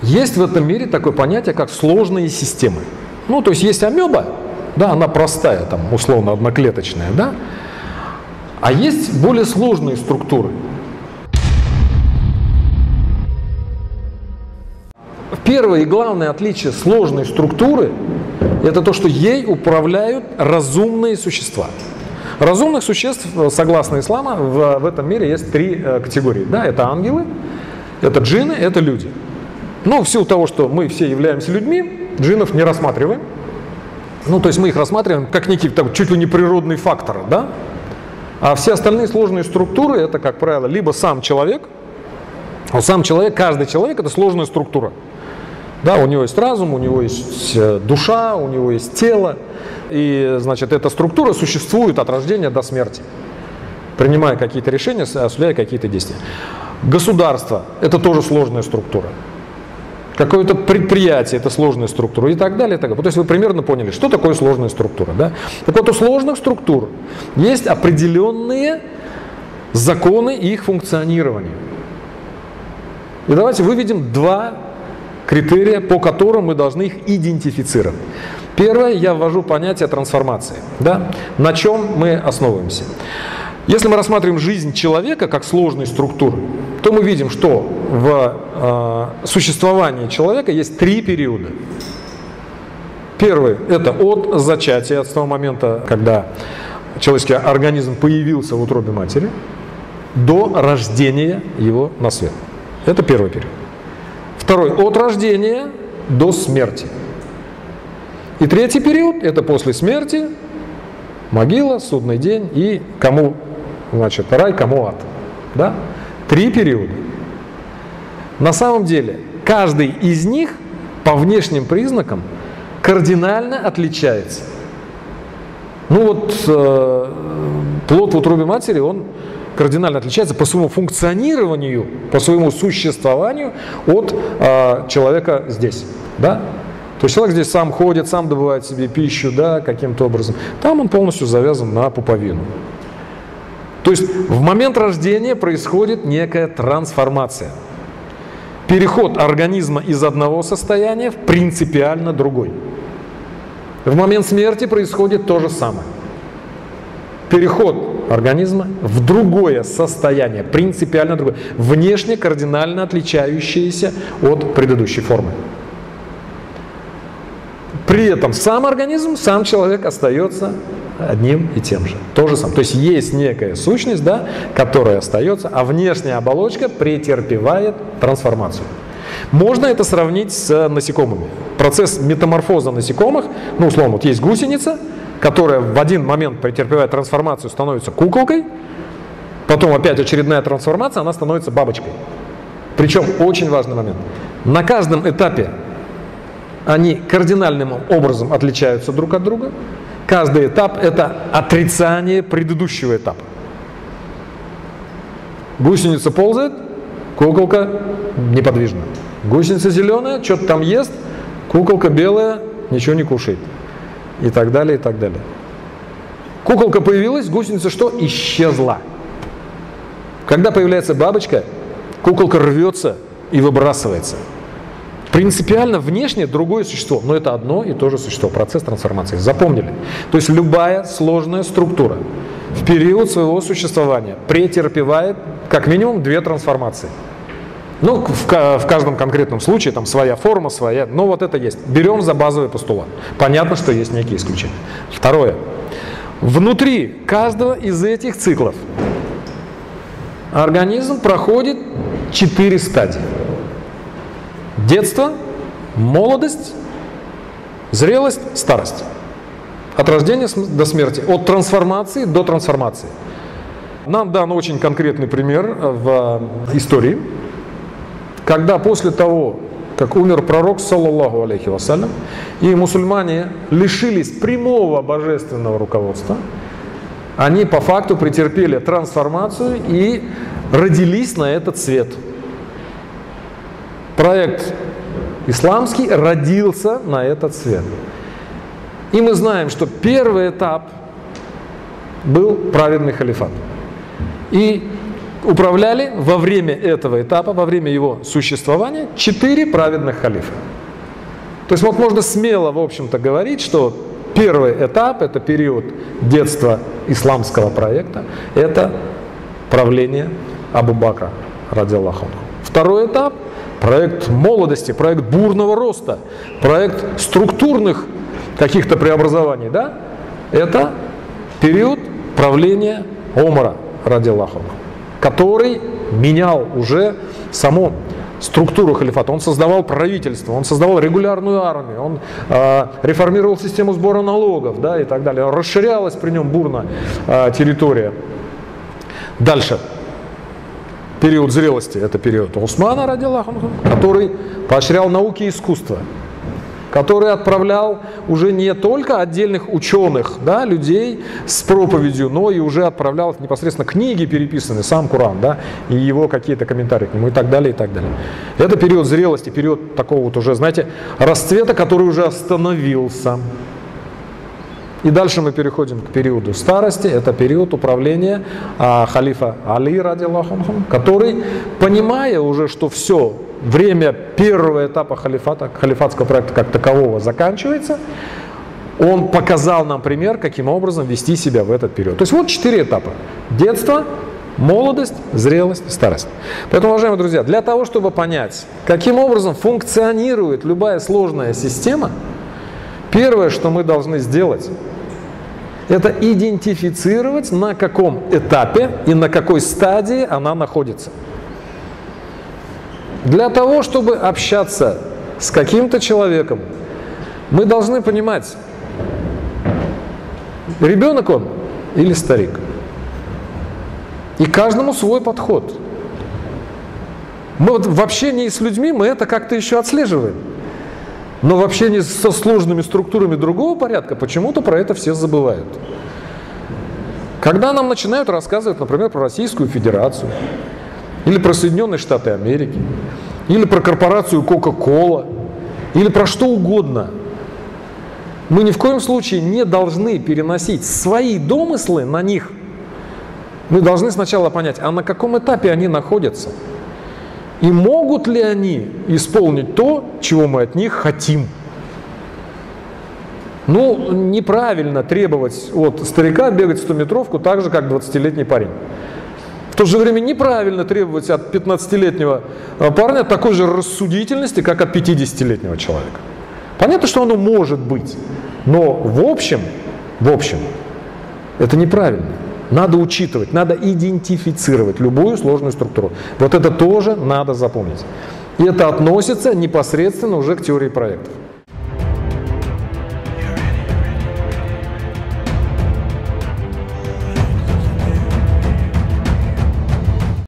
Есть в этом мире такое понятие, как сложные системы. Ну, то есть есть амеба, да, она простая, там, условно одноклеточная, да, а есть более сложные структуры. Первое и главное отличие сложной структуры – это то, что ей управляют разумные существа. Разумных существ, согласно исламу, в этом мире есть три категории. Да, это ангелы, это джинны, это люди. Но в силу того, что мы все являемся людьми, джиннов не рассматриваем. Ну, то есть мы их рассматриваем как некий так, чуть ли не природный фактор, да? А все остальные сложные структуры – это, как правило, либо сам человек. А сам человек, каждый человек – это сложная структура. Да, у него есть разум, у него есть душа, у него есть тело. И, значит, эта структура существует от рождения до смерти, принимая какие-то решения, осуществляя какие-то действия. Государство – это тоже сложная структура. Какое-то предприятие – это сложная структура и так далее. И так далее. То есть вы примерно поняли, что такое сложная структура. Да? Так вот, у сложных структур есть определенные законы их функционирования. И давайте выведем два критерия, по которым мы должны их идентифицировать. Первое, я ввожу понятие трансформации. Да? На чем мы основываемся? Если мы рассматриваем жизнь человека как сложной структуры, то мы видим, что в существовании человека есть три периода. Первый – это от зачатия, от того момента, когда человеческий организм появился в утробе матери, до рождения его на свет. Это первый период. Второй – от рождения до смерти. И третий период – это после смерти, могила, судный день и кому, значит, рай, кому ад. Да? Три периода. На самом деле, каждый из них по внешним признакам кардинально отличается. Ну вот, плод в утробе матери, он кардинально отличается по своему функционированию, по своему существованию от человека здесь. Да? То есть человек здесь сам ходит, сам добывает себе пищу, да, каким-то образом. Там он полностью завязан на пуповину. То есть в момент рождения происходит некая трансформация. Переход организма из одного состояния в принципиально другой. В момент смерти происходит то же самое. Переход организма в другое состояние, принципиально другое, внешне кардинально отличающееся от предыдущей формы. При этом сам организм, сам человек остается одним и тем же. То же самое. То есть есть некая сущность, да, которая остается, а внешняя оболочка претерпевает трансформацию. Можно это сравнить с насекомыми. Процесс метаморфоза насекомых, ну, условно, вот есть гусеница, которая в один момент претерпевает трансформацию, становится куколкой, потом опять очередная трансформация, она становится бабочкой. Причем очень важный момент. На каждом этапе они кардинальным образом отличаются друг от друга. Каждый этап – это отрицание предыдущего этапа. Гусеница ползает, куколка неподвижна. Гусеница зеленая, что-то там ест, куколка белая, ничего не кушает. И так далее, и так далее. Куколка появилась, гусеница что? Исчезла. Когда появляется бабочка, куколка рвется и выбрасывается. Принципиально внешне другое существо, но это одно и то же существо, процесс трансформации. Запомнили? То есть любая сложная структура в период своего существования претерпевает как минимум две трансформации. Ну, в каждом конкретном случае там своя форма, своя, но вот это есть. Берем за базовый постулат. Понятно, что есть некие исключения. Второе. Внутри каждого из этих циклов организм проходит 4 стадии. Детство, молодость, зрелость, старость. От рождения до смерти, от трансформации до трансформации. Нам дан очень конкретный пример в истории, когда после того, как умер пророк, саллаллаху алейхи вассалям, и мусульмане лишились прямого божественного руководства, они по факту претерпели трансформацию и родились на этот свет. Проект исламский родился на этот свет. И мы знаем, что первый этап был праведный халифат. И управляли во время этого этапа, во время его существования 4 праведных халифа. То есть вот можно смело, в общем-то, говорить, что первый этап, это период детства исламского проекта, это правление Абу Бакра, радиаллаху анху. Второй этап – проект молодости, проект бурного роста, проект структурных каких-то преобразований, да? Это период правления Омара, радиаллаху анху, который менял уже саму структуру халифата. Он создавал правительство, он создавал регулярную армию, он реформировал систему сбора налогов, да, и так далее. Расширялась при нем бурно территория. Дальше. Период зрелости – это период Усмана, радиаллаху анху, который поощрял науки и искусство, который отправлял уже не только отдельных ученых, да, людей с проповедью, но и уже отправлял непосредственно книги переписанные, сам Коран, да, и его какие-то комментарии к нему и так далее, и так далее. Это период зрелости, период такого вот уже, знаете, расцвета, который уже остановился. И дальше мы переходим к периоду старости, это период управления халифа Али, радиаллаху анху, который, понимая уже, что все, время первого этапа халифата, халифатского проекта как такового заканчивается, он показал нам пример, каким образом вести себя в этот период. То есть вот 4 этапа. Детство, молодость, зрелость, старость. Поэтому, уважаемые друзья, для того, чтобы понять, каким образом функционирует любая сложная система, первое, что мы должны сделать, это идентифицировать, на каком этапе и на какой стадии она находится. Для того, чтобы общаться с каким-то человеком, мы должны понимать, ребенок он или старик. И каждому свой подход. Мы вот в общении с людьми мы это как-то еще отслеживаем. Но в общении со сложными структурами другого порядка почему-то про это все забывают. Когда нам начинают рассказывать, например, про Российскую Федерацию, или про Соединенные Штаты Америки, или про корпорацию Coca-Cola, или про что угодно, мы ни в коем случае не должны переносить свои домыслы на них. Мы должны сначала понять, а на каком этапе они находятся. И могут ли они исполнить то, чего мы от них хотим? Ну, неправильно требовать от старика бегать 100-метровку так же, как 20-летний парень. В то же время неправильно требовать от 15-летнего парня такой же рассудительности, как от 50-летнего человека. Понятно, что оно может быть, но в общем, это неправильно. Надо учитывать, надо идентифицировать любую сложную структуру. Вот это тоже надо запомнить. И это относится непосредственно уже к теории проектов.